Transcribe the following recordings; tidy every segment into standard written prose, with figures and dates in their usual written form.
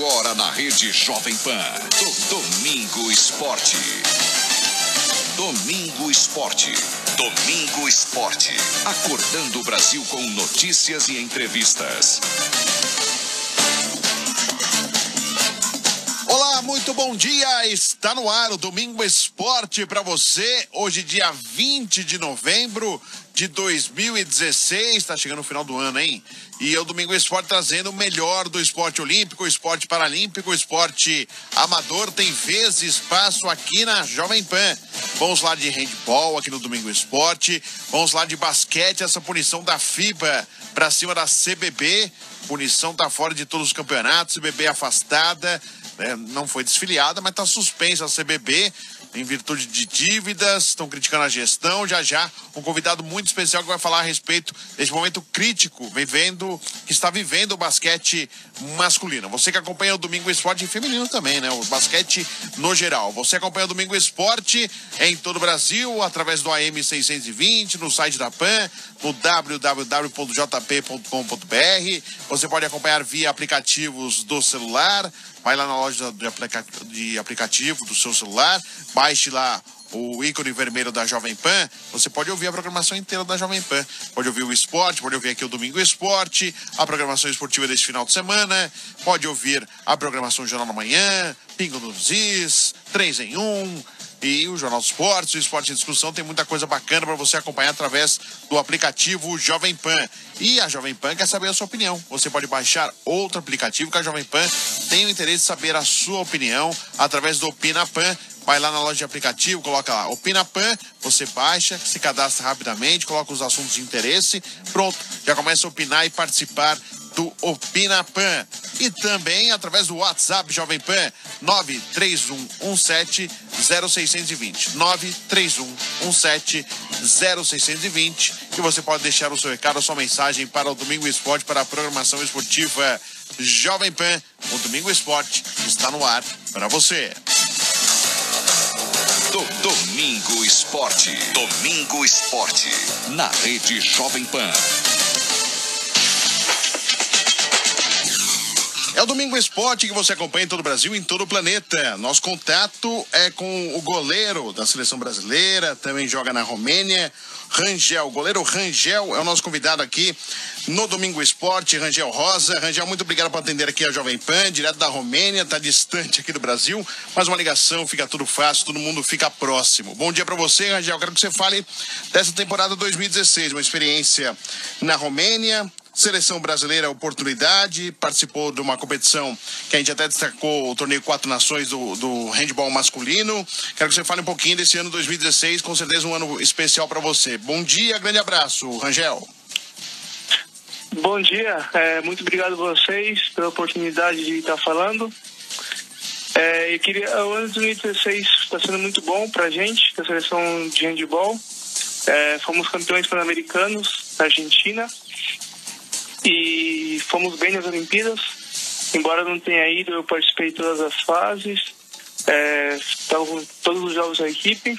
Agora na Rede Jovem Pan, Domingo Esporte. Domingo Esporte. Domingo Esporte. Acordando o Brasil com notícias e entrevistas. Olá, muito bom dia. Está no ar o Domingo Esporte para você. Hoje, dia 20 de novembro de 2016. Está chegando o final do ano, hein? E o Domingo Esporte trazendo o melhor do esporte olímpico, esporte paralímpico, esporte amador. Tem vez e espaço aqui na Jovem Pan. Vamos lá de handball aqui no Domingo Esporte. Vamos lá de basquete, essa punição da FIBA para cima da CBB. Punição tá fora de todos os campeonatos, CBB afastada. Não foi desfiliada, mas está suspensa a CBB em virtude de dívidas. Estão criticando a gestão. Já um convidado muito especial que vai falar a respeito desse momento crítico que está vivendo o basquete masculino. Você que acompanha o Domingo Esporte, e feminino também, né? O basquete no geral. Você acompanha o Domingo Esporte em todo o Brasil através do AM 620, no site da PAN, no www.jp.com.br. Você pode acompanhar via aplicativos do celular. Vai lá na loja de aplicativo do seu celular, baixe lá o ícone vermelho da Jovem Pan. Você pode ouvir a programação inteira da Jovem Pan. Pode ouvir o esporte, pode ouvir aqui o Domingo Esporte, a programação esportiva deste final de semana, pode ouvir a programação Jornal da Manhã, Pingo nos Is, 3 em 1... e o Jornal dos Esportes, o Esporte em Discussão. Tem muita coisa bacana para você acompanhar através do aplicativo Jovem Pan. E a Jovem Pan quer saber a sua opinião. Você pode baixar outro aplicativo que a Jovem Pan tem o interesse de saber a sua opinião através do Opina Pan. Vai lá na loja de aplicativo, coloca lá Opina Pan, você baixa, se cadastra rapidamente, coloca os assuntos de interesse, pronto, já começa a opinar e participar do Opina Pan. E também através do WhatsApp Jovem Pan 931170620 931170620, que você pode deixar o seu recado, a sua mensagem para o Domingo Esporte, para a programação esportiva Jovem Pan. O Domingo Esporte está no ar para você. Domingo Esporte. Domingo Esporte. Na Rede Jovem Pan. É o Domingo Esporte que você acompanha em todo o Brasil e em todo o planeta. Nosso contato é com o goleiro da seleção brasileira, também joga na Romênia, Rangel. O goleiro Rangel é o nosso convidado aqui no Domingo Esporte, Rangel Rosa. Rangel, muito obrigado por atender aqui a Jovem Pan, direto da Romênia, tá distante aqui do Brasil, mas uma ligação, fica tudo fácil, todo mundo fica próximo. Bom dia para você, Rangel. Quero que você fale dessa temporada 2016, uma experiência na Romênia. Seleção brasileira, oportunidade, participou de uma competição que a gente até destacou, o torneio 4 Nações do handball masculino. Quero que você fale um pouquinho desse ano 2016, com certeza um ano especial para você. Bom dia, grande abraço, Rangel. Bom dia, muito obrigado a vocês pela oportunidade de estar falando. O ano de 2016 está sendo muito bom para a gente, da seleção de handball. Fomos campeões pan-americanos da Argentina. E fomos bem nas Olimpíadas. Embora não tenha ido, eu participei de todas as fases. Estava com todos os jogos da equipe.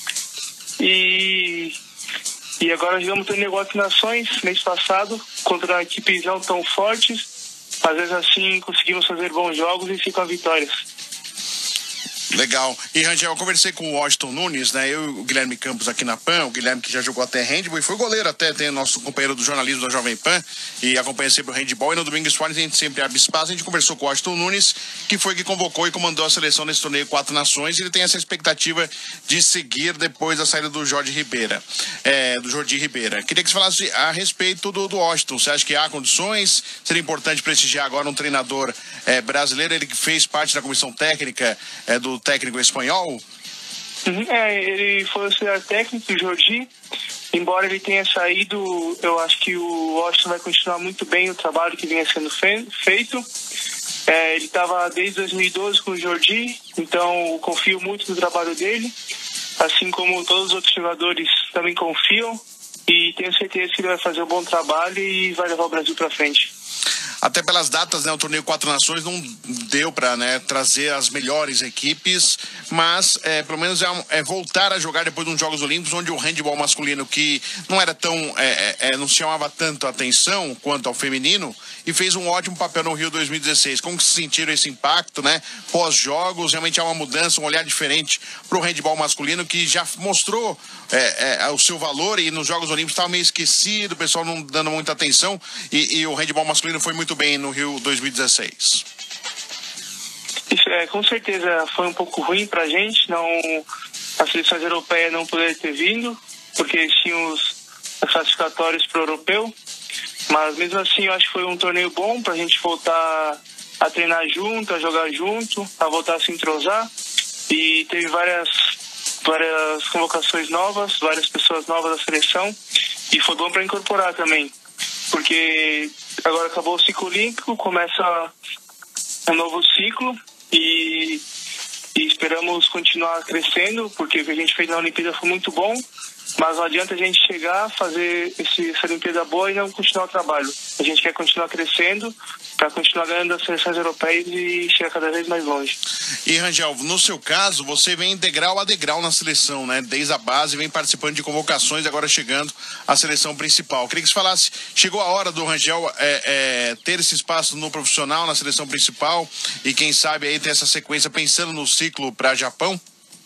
E agora jogamos o torneio 4 Nações mês passado contra equipes não tão fortes. Às vezes assim conseguimos fazer bons jogos e ficam vitórias. Legal. E, Rangel, eu conversei com o Washington Nunes, né? Eu e o Guilherme Campos aqui na PAN, o Guilherme que já jogou até handball e foi goleiro até, tem nosso companheiro do jornalismo da Jovem Pan e acompanha sempre o handball. E no Domingo Esporte a gente sempre abre espaço. A gente conversou com o Washington Nunes, que foi que convocou e comandou a seleção nesse torneio 4 Nações, e ele tem essa expectativa de seguir depois da saída do Jordi Ribeira. Queria que você falasse a respeito do Washington. Você acha que há condições? Seria importante prestigiar agora um treinador brasileiro, ele que fez parte da comissão técnica do técnico espanhol? Ele foi auxiliar técnico, o Jordi. Embora ele tenha saído, eu acho que o Washington vai continuar muito bem o trabalho que vinha sendo feito. Ele estava desde 2012 com o Jordi, então eu confio muito no trabalho dele, assim como todos os outros jogadores também confiam, e tenho certeza que ele vai fazer um bom trabalho e vai levar o Brasil para frente. Até pelas datas, né? O torneio Quatro Nações não deu para, né, trazer as melhores equipes, mas pelo menos é voltar a jogar depois de uns Jogos Olímpicos, onde o handebol masculino, que não era tão, não se chamava tanto a atenção quanto ao feminino, e fez um ótimo papel no Rio 2016. Como se sentiram esse impacto, né? Pós-jogos, realmente há uma mudança, um olhar diferente para o handebol masculino, que já mostrou o seu valor, e nos Jogos Olímpicos estava meio esquecido, o pessoal não dando muita atenção, e o handebol masculino foi muito bem no Rio 2016. Isso com certeza foi um pouco ruim pra gente, as seleções europeias não poderem ter vindo, porque tinham os classificatórios para o europeu, mas mesmo assim eu acho que foi um torneio bom pra gente voltar a treinar junto, a jogar junto, a voltar a se entrosar, e teve várias convocações novas, várias pessoas novas da seleção, e foi bom para incorporar também, porque agora acabou o ciclo olímpico, começa um novo ciclo, e esperamos continuar crescendo, porque o que a gente fez na Olimpíada foi muito bom, mas não adianta a gente chegar, fazer essa Olimpíada boa e não continuar o trabalho. A gente quer continuar crescendo para continuar ganhando as seleções europeias e chegar cada vez mais longe. E, Rangel, no seu caso, você vem degrau a degrau na seleção, né? Desde a base, vem participando de convocações, agora chegando à seleção principal. Queria que você falasse, chegou a hora do Rangel ter esse espaço no profissional, na seleção principal, e quem sabe aí ter essa sequência pensando no ciclo para Japão?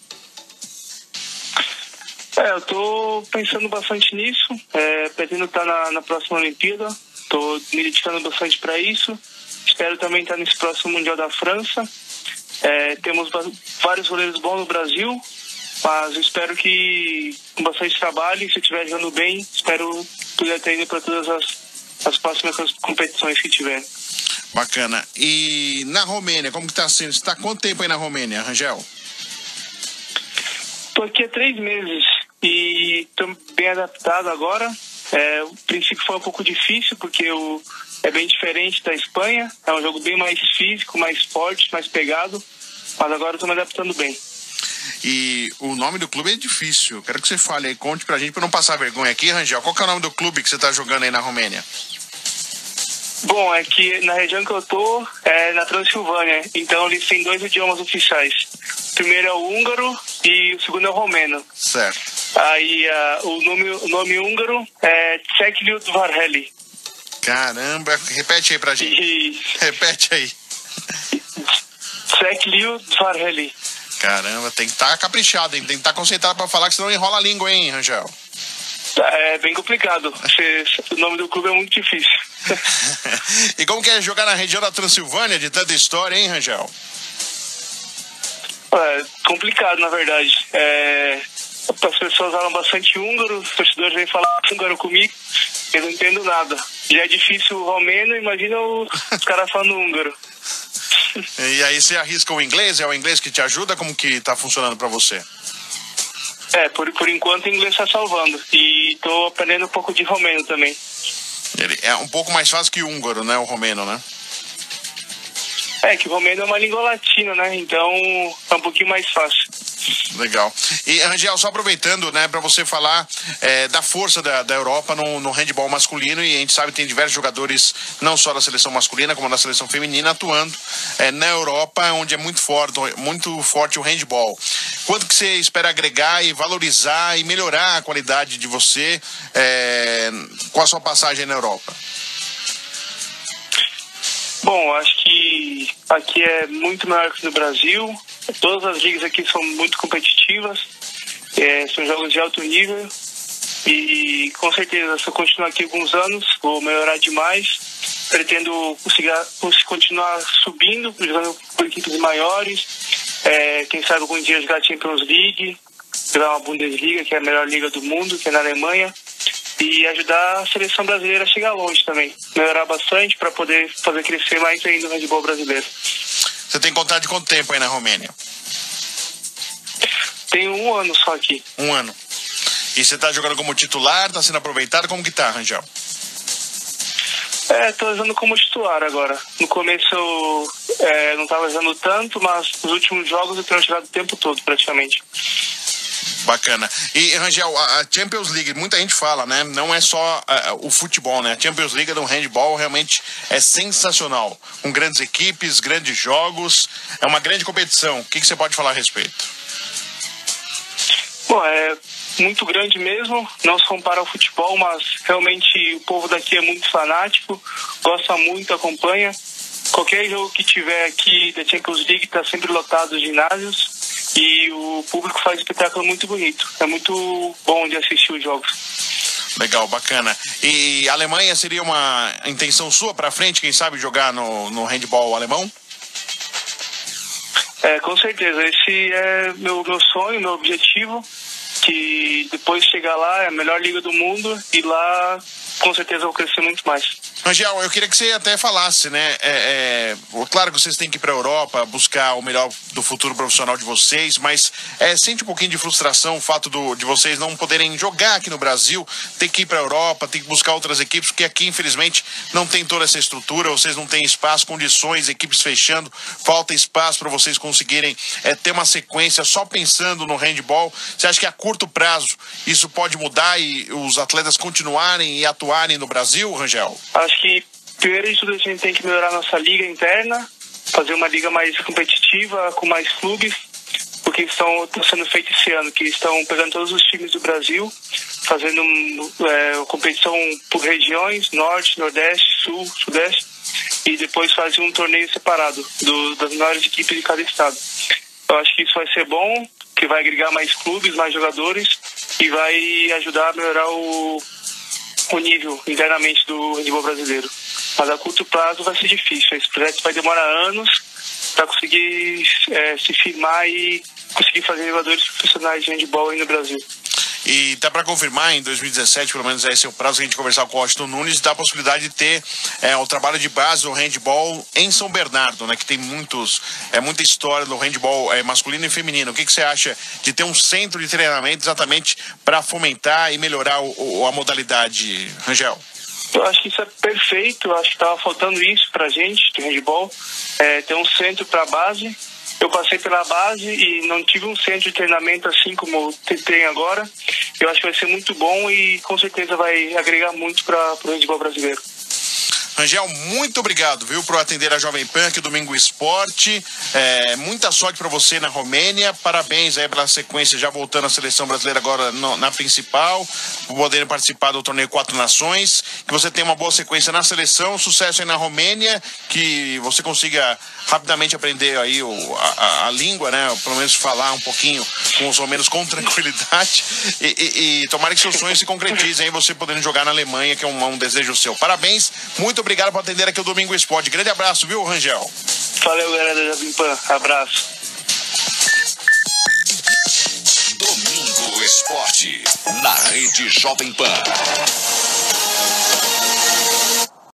Eu tô pensando bastante nisso, pretendo estar na próxima Olimpíada, tô me dedicando bastante para isso, espero também estar nesse próximo Mundial da França. Temos vários goleiros bons no Brasil, mas eu espero que com bastante trabalho, e se eu estiver jogando bem, espero poder estar indo para todas as próximas competições que tiver. Bacana. E na Romênia, como que tá sendo? Você está há quanto tempo aí na Romênia, Rangel? Estou aqui há 3 meses e estou bem adaptado agora. O princípio foi um pouco difícil, porque é bem diferente da Espanha. É um jogo bem mais físico, mais forte, mais pegado. Mas agora estou me adaptando bem. E o nome do clube é difícil. Quero que você fale aí, conte pra gente, pra não passar vergonha aqui, Rangel. Qual que é o nome do clube que você tá jogando aí na Romênia? Bom, é que na região que eu tô é na Transilvânia. Então eles têm 2 idiomas oficiais. O primeiro é o húngaro e o segundo é o romeno. Certo. Aí o nome húngaro é Csekliud-Varhely. Caramba, repete aí pra gente. Repete aí. Csekliud-Varhely. Caramba, tem que estar caprichado, hein? Tem que estar concentrado pra falar, que senão enrola a língua, hein, Rangel? É bem complicado. O nome do clube é muito difícil. E como que é jogar na região da Transilvânia, de tanta história, hein, Rangel? Complicado, na verdade. As pessoas falam bastante húngaro, os torcedores vêm falar húngaro comigo, eu não entendo nada. Já é difícil o romeno, imagina os caras falando húngaro. E aí você arrisca o inglês? É o inglês que te ajuda? Como que tá funcionando pra você? Por enquanto o inglês tá salvando. E tô aprendendo um pouco de romeno também. Ele é um pouco mais fácil que o húngaro, né? O romeno, né? Que o romeno é uma língua latina, né? Então é um pouquinho mais fácil. Legal. E, Rangel, só aproveitando, né, para você falar da força da Europa no handebol masculino, e a gente sabe que tem diversos jogadores, não só da seleção masculina, como da seleção feminina, atuando na Europa, onde é muito forte o handebol. Quanto que você espera agregar e valorizar e melhorar a qualidade de você com a sua passagem na Europa? Bom, acho que aqui é muito melhor que no Brasil. Todas as ligas aqui são muito competitivas, são jogos de alto nível, e com certeza, se eu continuar aqui alguns anos, vou melhorar demais. Pretendo continuar subindo, jogando por equipes maiores, quem sabe algum dia jogar Champions League, jogar uma Bundesliga, que é a melhor liga do mundo, que é na Alemanha, e ajudar a seleção brasileira a chegar longe também, melhorar bastante para poder fazer crescer mais ainda o handebol brasileiro. Você tem contrato de quanto tempo aí na Romênia? Tenho 1 ano só aqui. 1 ano. E você tá jogando como titular, tá sendo aproveitado? Como que tá, Rangel? Tô usando como titular agora. No começo eu não tava usando tanto, mas nos últimos jogos eu tenho jogado o tempo todo, praticamente. Bacana. E, Rangel, a Champions League, muita gente fala, né? Não é só o futebol, né? A Champions League do handball realmente é sensacional. Com grandes equipes, grandes jogos. É uma grande competição. O que você pode falar a respeito? Bom, é muito grande mesmo. Não se compara ao futebol, mas realmente o povo daqui é muito fanático. Gosta muito, acompanha. Qualquer jogo que tiver aqui da Champions League está sempre lotado os ginásios. E o público faz um espetáculo muito bonito. É muito bom de assistir os jogos. Legal, bacana. E a Alemanha seria uma intenção sua para frente, quem sabe jogar no handball alemão? Com certeza. Esse é meu sonho, meu objetivo. Que depois de chegar lá é a melhor liga do mundo e lá com certeza eu vou crescer muito mais. Angel, eu queria que você até falasse, né? Claro que vocês têm que ir para a Europa buscar o melhor do futuro profissional de vocês, mas sente um pouquinho de frustração o fato de vocês não poderem jogar aqui no Brasil, ter que ir para a Europa, ter que buscar outras equipes, porque aqui, infelizmente, não tem toda essa estrutura, vocês não têm espaço, condições, equipes fechando, falta espaço para vocês conseguirem ter uma sequência só pensando no handball. Você acha que a curto prazo isso pode mudar e os atletas continuarem e atuarem no Brasil, Rangel? Acho que, primeiro de tudo, a gente tem que melhorar nossa liga interna, fazer uma liga mais competitiva, com mais clubes, porque estão sendo feitos esse ano, que estão pegando todos os times do Brasil, fazendo competição por regiões, Norte, Nordeste, Sul, Sudeste, e depois fazer um torneio separado das melhores equipes de cada estado. Eu acho que isso vai ser bom, que vai agregar mais clubes, mais jogadores, e vai ajudar a melhorar o nível internamente do handebol brasileiro. Mas a curto prazo vai ser difícil. Esse projeto vai demorar anos para conseguir se firmar e conseguir fazer jogadores profissionais de handebol aí no Brasil. E tá para confirmar, em 2017, pelo menos esse é o prazo que a gente conversar com o Washington Nunes, dá a possibilidade de ter o trabalho de base, o handball em São Bernardo, né? Que tem muita história do handball masculino e feminino. O que você acha de ter um centro de treinamento exatamente para fomentar e melhorar a modalidade, Rangel? Eu acho que isso é perfeito. Eu acho que estava faltando isso pra gente, do handball, ter um centro para base. Eu passei pela base e não tive um centro de treinamento assim como tem agora. Eu acho que vai ser muito bom e com certeza vai agregar muito para o handebol brasileiro. Rangel, muito obrigado, viu, por atender a Jovem Pan aqui, Domingo Esporte. Muita sorte para você na Romênia. Parabéns aí pela sequência, já voltando à seleção brasileira agora na principal, por poder participar do torneio 4 Nações. Que você tenha uma boa sequência na seleção, sucesso aí na Romênia, que você consiga rapidamente aprender aí a língua, né? Pelo menos falar um pouquinho com os romenos com tranquilidade. E tomara que seus sonhos se concretizem aí, você podendo jogar na Alemanha, que é um desejo seu. Parabéns, muito obrigado por atender aqui o Domingo Esporte. Grande abraço, viu, Rangel? Valeu, galera da Jovem Pan. Abraço. Domingo Esporte, na Rede Jovem Pan.